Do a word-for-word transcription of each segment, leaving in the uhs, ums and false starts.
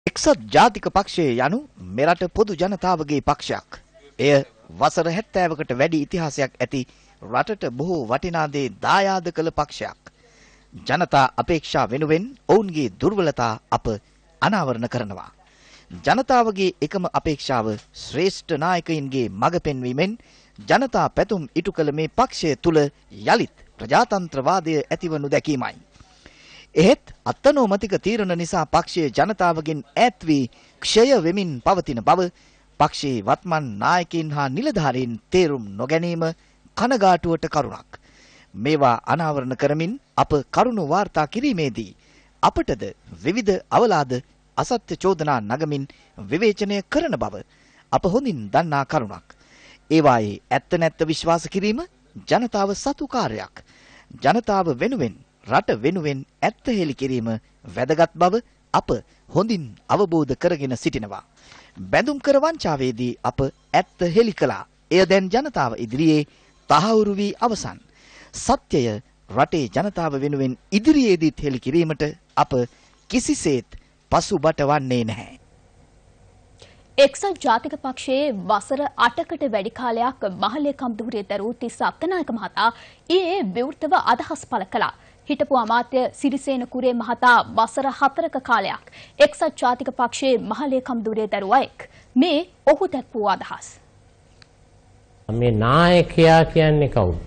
එක්සත් ජාතික පක්ෂය යනු මෙරට පොදු ජනතාවගේ පක්ෂයක්. එය වසර හැත්තෑවකට වැඩි ඉතිහාසයක් ඇති රටට බොහෝ වටිනා දේ දායාද කළ පක්ෂයක්. ජනතා අපේක්ෂා වෙනුවෙන් ඔවුන්ගේ දුර්වලතා අප අනාවරණ කරනවා. ජනතාවගේ එකම අපේක්ෂාව ශ්‍රේෂ්ඨ නායකයින්ගේ මඟ පෙන්වීමෙන් ජනතා පැතුම් ඉටු කළ මේ පක්ෂය තුල යලිත් ප්‍රජාතන්ත්‍රවාදය ඇතිවනු දැකීමයි. එහෙත් අත්නෝමතික තීරණ නිසා පක්ෂයේ ජනතාවගෙන් ඈත් වී ක්ෂය වෙමින් පවතින බව පක්ෂයේ වත්මන් නායකයින් හා නිලධාරීන් තේරුම් නොගැනීම කනගාටුවට කරුණක්. මේවා අනාවරණ කරමින් අප කරුණු වාර්තා කිරීමේදී අපටද විවිධ අවලාද අසත්‍ය චෝදනා නගමින් විවේචනය කරන බව අප හොඳින් දන්නා කරුණක්. ඒවායේ ඇත්ත නැත්ත විශ්වාස කිරීම ජනතාව සතු කාර්යයක්. ජනතාව වෙනුවෙන් රට වෙනුවෙන් ඇත්ත හෙළි කිරීම වැදගත් බව අප හොඳින් අවබෝධ කරගෙන සිටිනවා. බැඳුම් කර වංචාවේදී අප ඇත්ත හෙළි කළා. එය දැන් ජනතාව ඉදිරියේ තහවුරු වී අවසන්. සත්‍යය රටේ ජනතාව වෙනුවෙන් ඉදිරියේදීත් හෙළි කිරීමට අප කිසිසේත් පසුබට වන්නේ නැහැ. එක්සත් ජාතික පක්ෂයේ වසර අටකට වැඩි කාලයක් මහලේකම් ධුරයේ දරූ තිස්ස අත්තනායක මහතා ඊයේ විවෘතව අදහස් පළ කළා. හිටපු අමාත්‍ය සිරිසේන කුරේ මහතා වසර හතරක කාලයක් එක්සත් ජාතික පක්ෂයේ මහලේකම් ධුරයේ දරූ අයෙක්. මේ ඔහු දැක්වූ අදහස්. මේ නායකයා කියන්නේ කවුද?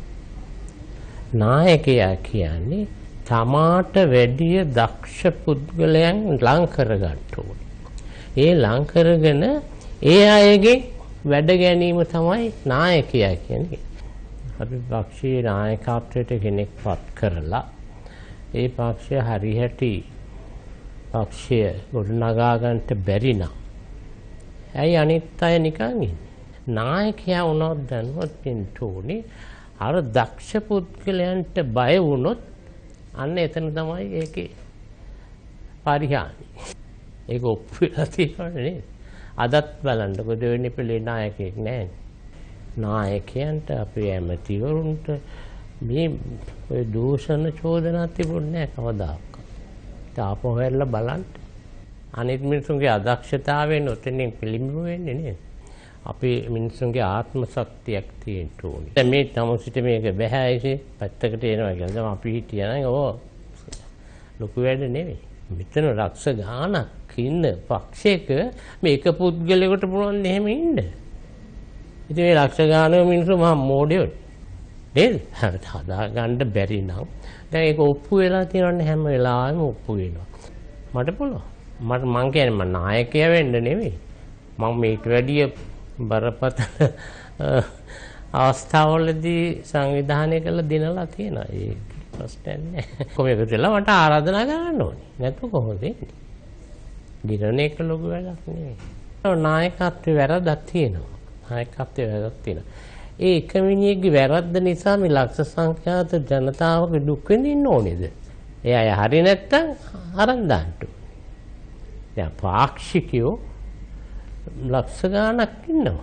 නායකයා කියන්නේ තමාට වැඩි දක්ෂ පුද්ගලයන් ලං කරගන්න ඕනේ. ඒ ලං කරගෙන ඒ අයගේ වැඩ ගැනීම තමයි නායකයා කියන්නේ. අපි පක්ෂයේ නායකත්වයට කෙනෙක් පත් කරලා ඒ පක්ෂය හරිහැටි පක්ෂය ගොඩනගා ගන්නට බැරි නම් ඇයි අනිත් අය නිකන් ඉන්නේ? නායකයා වුණොත් දැනුවත් වෙන්න ඕනේ. අර දක්ෂ පුද්ගලයන්ට බය වුණොත් අන්න එතන තමයි ඒකේ පරිහානි. ඒක ඔප්පු වෙලා තියෙනවා නේද? අදත් බලන්නකො දෙවෙනි පෙළේ නායකයෙක් නැහැ. නායකයන්ට අපේ ඇමතිවරුන්ට මේ ඔය දූෂණ චෝදනා තිබුණේ නැහැ කවදාවත්. තාපෝ හැරලා බලන්න. අනිත් මිනිසුන්ගේ අදක්ෂතාවයෙන් ඔතනින් පිළිඹු වෙන්නේ නේද? අපේ මිනිසුන්ගේ ආත්ම ශක්තියක් තියෙන්න ඕනේ. දැන් මේ තමුසිට මේක බෑයිසේ පැත්තකට එනවා කියලා අපි හිටියනම් ඕ ලොකු වැඩ නෙවෙයි. මෙතන ලක්ෂ ගාණක් ඉන්න පක්ෂයක මේක පුද්ගලයෙකුට පුළුවන් එහෙම ඉන්න. ඉතින් මේ ලක්ෂ ගාණක මිනිස්සු මහා මෝඩයෝ නේද? හදා ගන්න බැරි නම් දැන් ඒක ඔප්පු වෙලා තියෙනවනේ හැම වෙලාවෙම ඔප්පු වෙනවා. මට පුළුවන්. මට මං කියන්නේ මම නායකයා වෙන්න නෙවෙයි. මම මේට වැඩිය බරපතල අවස්ථාවලදී සංවිධානය කළ දිනලා තියෙනවා. ඒ ප්‍රශ්නයක් නැහැ. කොහොමද කියලා මට ආරාධනා කරන්න ඕනේ. නැත්නම් කොහොමද එන්නේ? දිනන එක ලොකු වැඩක් නෙවෙයි. නායකත්වයේ වැරද්දක් තියෙනවා. නායකත්වයේ වැරද්දක් තියෙනවා. ඒ එක මිනිහෙක්ගේ වැරද්ද නිසා මේ ලක්ෂ සංඛ්‍යාත ජනතාවගේ දුක් වෙනින්න ඕනේද? ඒ අය හරි නැත්තම් අරන් දාන්න. දැන් පාක්ෂිකයෝ ලක්ෂ ගාණක් ඉන්නවා.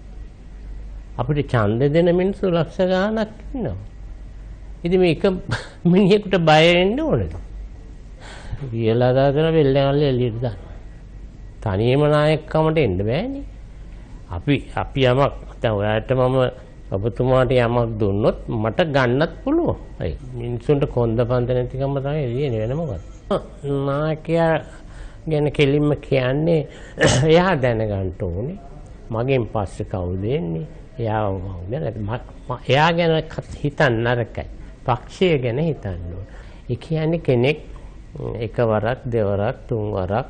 අපිට ඡන්ද දෙන මිනිස්සු ලක්ෂ ගාණක් ඉන්නවා. ඉතින් මේක මිනිහෙකුට බය වෙන්න ඕනද? කියලා දාගෙන වෙල්ලගල්ල එළියට දාන්න. තනියම නායකකමට එන්න බෑනේ. අපි අපි යමක් දැන් ඔයාලට මම ඔබතුමාට යමක් දුන්නොත් මට ගන්නත් පුළුවන්. ඒ මිනිසුන්ට කොන්ද පන්ද නැතිකම තමයි එළියේ වෙන මොකද? නායකයා ගැන කෙලින්ම කියන්නේ එයා දැනගන්න ඕනේ මගෙන් පස්සේ කවුද එන්නේ? එයා එයා ගැන හිතන්න නරකයි. පක්ෂය ගැන හිතන්න ඕනේ. ඒ කියන්නේ කෙනෙක් එකවරක් දෙවරක් තුන්වරක්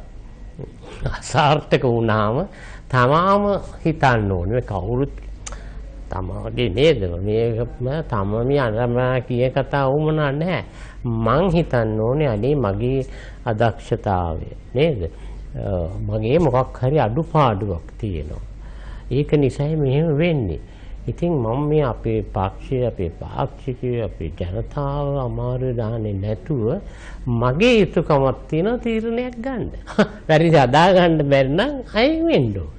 අසාර්ථක වුණාම තමාම හිතන්න ඕනේ කවුරුත් තමාගේ නේද මේක තම මේ අරමා කිය කතා වුණා නැහැ. මං හිතන්න ඕනේ අනේ මගේ අදක්ෂතාවය නේද? මගේ මොකක් හරි අඩුපාඩුවක් තියෙනවා. ඒක නිසායි මෙහෙම වෙන්නේ. ඉතින් මම මේ අපේ පක්ෂය අපේ පාක්ෂිකයෝ අපේ ජනතාව අමාරු දාන්නේ නැතුව මගේ යුතුයකමක් තියෙන තීරණයක් ගන්න. වැරදි අදා ගන්න බැරි නම් අයින් වෙන්න ඕන.